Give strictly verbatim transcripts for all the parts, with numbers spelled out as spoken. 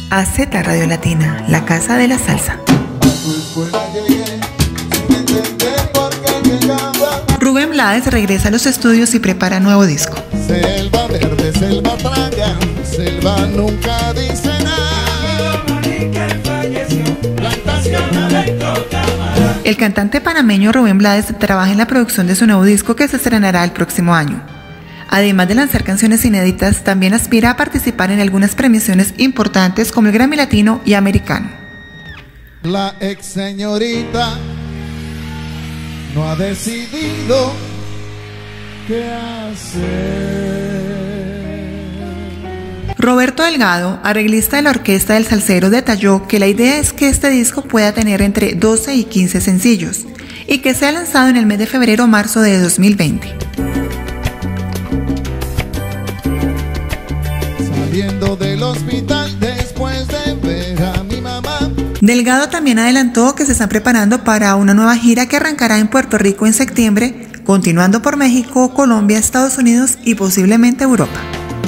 A Z Radio Latina, la casa de la salsa. Rubén Blades regresa a los estudios y prepara nuevo disco. Selva verde, selva traga, selva nunca dice nada. El cantante panameño Rubén Blades trabaja en la producción de su nuevo disco que se estrenará el próximo año. Además de lanzar canciones inéditas, también aspira a participar en algunas premiaciones importantes como el Grammy Latino y Americano. La ex señorita no ha decidido qué hacer. Roberto Delgado, arreglista de la orquesta del Salsero, detalló que la idea es que este disco pueda tener entre doce y quince sencillos y que sea lanzado en el mes de febrero o marzo de dos mil veinte. Saliendo del hospital después de ver a mi mamá. Delgado también adelantó que se están preparando para una nueva gira que arrancará en Puerto Rico en septiembre, continuando por México, Colombia, Estados Unidos y posiblemente Europa.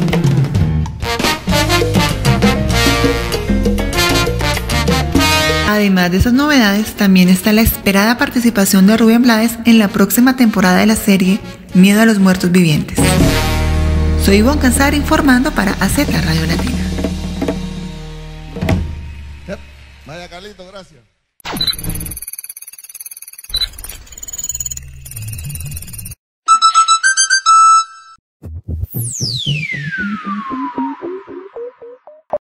Además de esas novedades, también está la esperada participación de Rubén Blades en la próxima temporada de la serie Miedo a los Muertos Vivientes. Soy Ivonne Cansar informando para A Z Radio Latina. Yep. Vaya Carlito, gracias. Thank you.